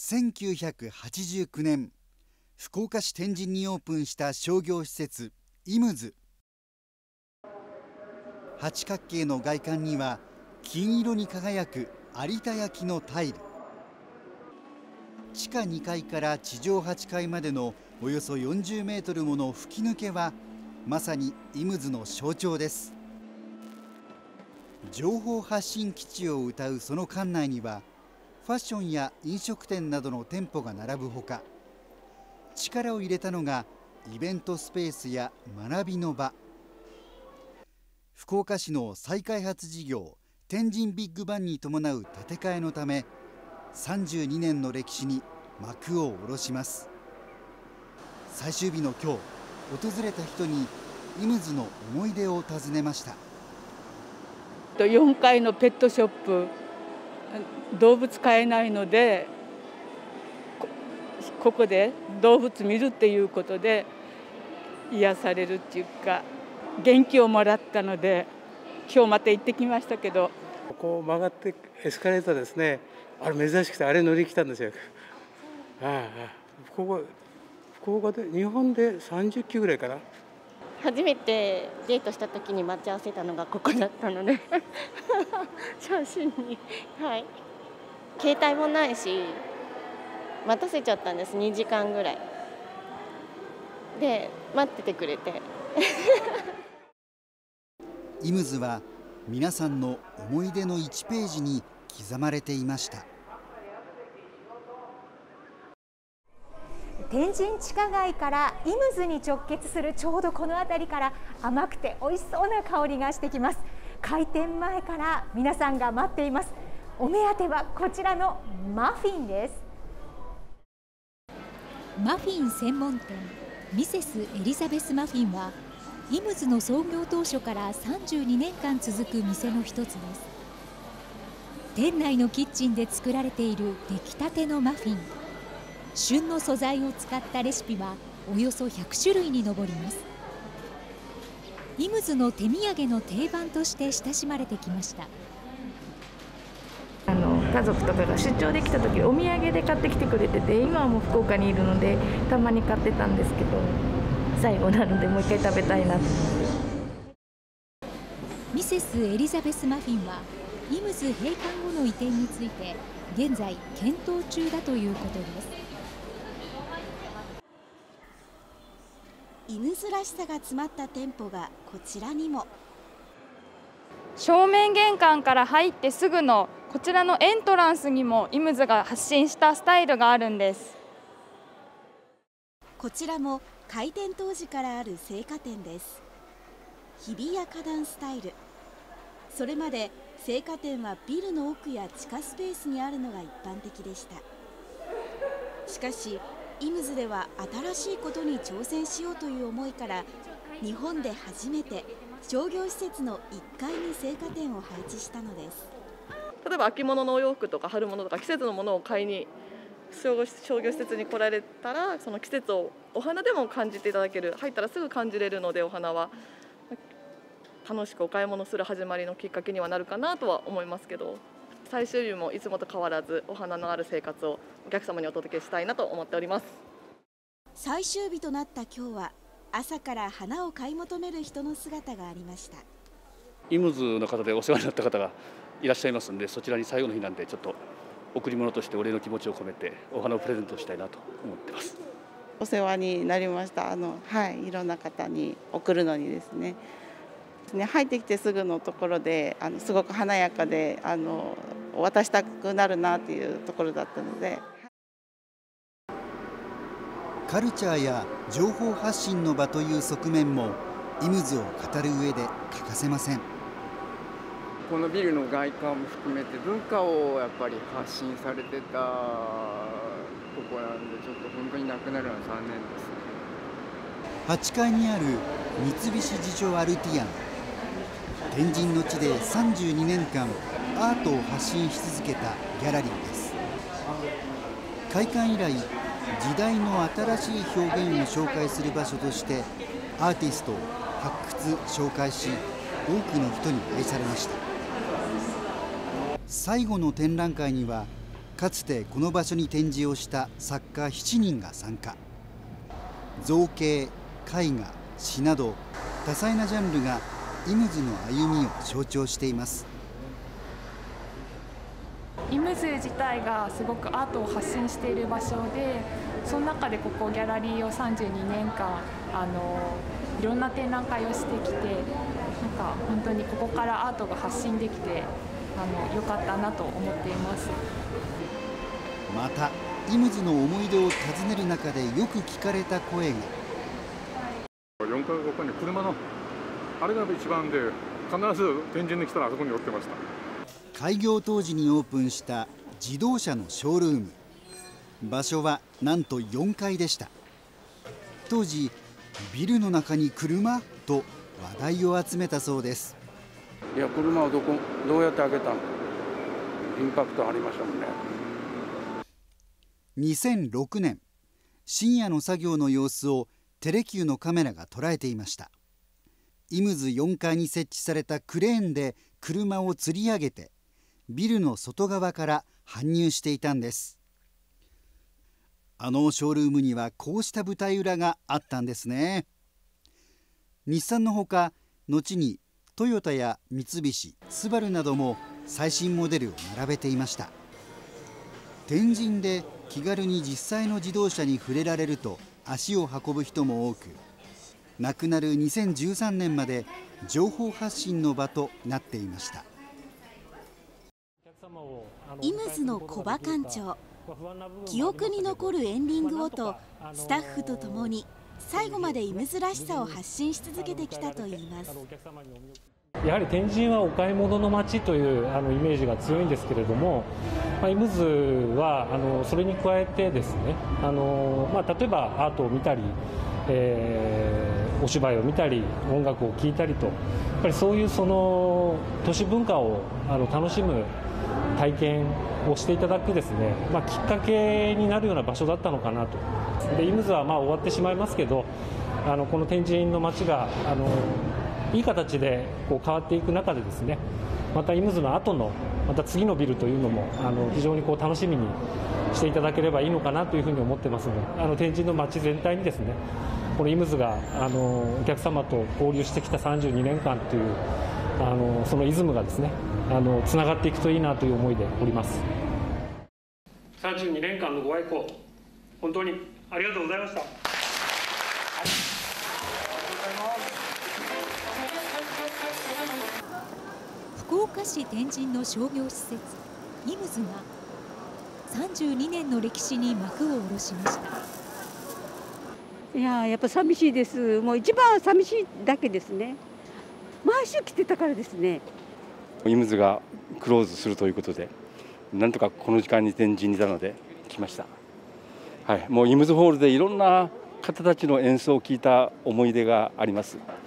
1989年、福岡市天神にオープンした商業施設イムズ。八角形の外観には金色に輝く有田焼のタイル。地下2階から地上8階までのおよそ40メートルもの吹き抜けはまさにイムズの象徴です。情報発信基地を謳うその館内にはファッションや飲食店などの店舗が並ぶほか、力を入れたのがイベントスペースや学びの場。福岡市の再開発事業天神ビッグバンに伴う建て替えのため32年の歴史に幕を下ろします。最終日の今日、訪れた人にイムズの思い出を尋ねました。 4階のペットショップ、動物飼えないのでここで動物見るっていうことで癒されるっていうか元気をもらったので今日また行ってきましたけど、 ここを曲がってエスカレーターですね、あれ珍しくてあれ乗り来たんですよ。福岡で日本で30機ぐらいかな。 初めてデートした時に待ち合わせたのがここだったので写真に、携帯もないし待たせちゃったんです。2時間ぐらいで待っててくれてイムズは皆さんの思い出の1ページに刻まれていました。 天神地下街からイムズに直結するちょうどこの辺りから甘くて美味しそうな香りがしてきます。開店前から皆さんが待っています。お目当てはこちらのマフィンです。 マフィン専門店ミセスエリザベスマフィンはイムズの創業当初から32年間続く店の一つです。店内のキッチンで作られている出来たてのマフィン、旬の素材を使ったレシピはおよそ100種類に上ります。イムズの手土産の定番として親しまれてきました。 家族とかが出張できた時お土産で買ってきてくれてて、今はもう福岡にいるのでたまに買ってたんですけど、最後なのでもう一回食べたいなと。 ミセスエリザベスマフィンはイムズ閉館後の移転について現在検討中だということです。 イムズらしさが詰まった店舗がこちらにも。 正面玄関から入ってすぐのこちらのエントランスにもイムズが発信したスタイルがあるんです。 こちらも開店当時からある青果店です。日比谷花壇スタイル。それまで青果店はビルの奥や地下スペースにあるのが一般的でした。しかしイムズでは新しいことに挑戦しようという思いから日本で初めて商業施設の1階に青果店を配置したのです。 例えば秋物のお洋服とか春物とか季節のものを買いに商業施設に来られたら、その季節をお花でも感じていただける、入ったらすぐ感じれるので、お花は楽しくお買い物する始まりのきっかけにはなるかなとは思いますけど、最終日もいつもと変わらずお花のある生活をお客様にお届けしたいなと思っております。 最終日となった今日は朝から花を買い求める人の姿がありました。 イムズの方でお世話になった方がいらっしゃいますので、そちらに最後の日なんでちょっと贈り物としてお礼の気持ちを込めてお花をプレゼントしたいなと思ってます。 お世話になりました。いろんな方に贈るのにですね、入ってきてすぐのところですごく華やかで渡したくなるなっていうところだったので。 カルチャーや情報発信の場という側面もイムズを語る上で欠かせません。 このビルの外観も含めて文化をやっぱり発信されてたとこなんで、ちょっと本当になくなるのは残念ですね。 8階にある三菱地所アルティアン。天神の地で32年間アートを発信し続けたギャラリーです。開館以来、時代の新しい表現を紹介する場所としてアーティストを発掘紹介し、多くの人に愛されました。最後の展覧会にはかつてこの場所に展示をした作家7人が参加。造形、絵画、詩など多彩なジャンルがイムズの歩みを象徴しています。 イムズ自体がすごくアートを発信している場所で、その中でここギャラリーを32年間いろんな展覧会をしてきて、なんか本当にここからアートが発信できて良かったなと思っています。 またイムズの思い出を尋ねる中でよく聞かれた声が、 4階5階に車のあれが一番で、必ず展示に来たらあそこに寄ってました。 開業当時にオープンした自動車のショールーム。場所はなんと4階でした。当時ビルの中に車と話題を集めたそうです。 いや、車をどうやって開けたの？インパクトありましたもんね。 2006年、深夜の作業の様子をテレキューのカメラが捉えていました。イムズ4階に設置されたクレーンで車を吊り上げてビルの外側から搬入していたんです。あのショールームにはこうした舞台裏があったんですね。日産のほか、後にトヨタや三菱、スバルなども最新モデルを並べていました。天神で気軽に実際の自動車に触れられると足を運ぶ人も多く、亡くなる2013年まで情報発信の場となっていました。 イムズの小場館長、記憶に残るエンディングをとスタッフとともに最後までイムズらしさを発信し続けてきたといいます。 やはり天神はお買い物の街というイメージが強いんですけれども、イムズはそれに加えてですね、例えばアートを見たり、お芝居を見たり音楽を聴いたりと、やっぱりそういう都市文化を楽しむ体験をしていただくですね、きっかけになるような場所だったのかなと。でイムズは終わってしまいますけど、この天神の街がいい形で変わっていく中でですね、またイムズの後のまた次のビルというのも非常に楽しみにしていただければいいのかなというふうに思ってますので、天神の街全体にですね、このイムズがお客様と交流してきた32年間というそのイズムがですねつながっていくといいなという思いでおります。32年間のご愛顧、本当にありがとうございました。 福岡市天神の商業施設イムズが32年の歴史に幕を下ろしました。 やっぱ寂しいです。もう一番寂しいだけですね。毎週来てたからですね。 イムズがクローズするということで、なんとかこの時間に天神にいたので来ました。もうイムズホールでいろんな方たちの演奏を聞いた思い出があります。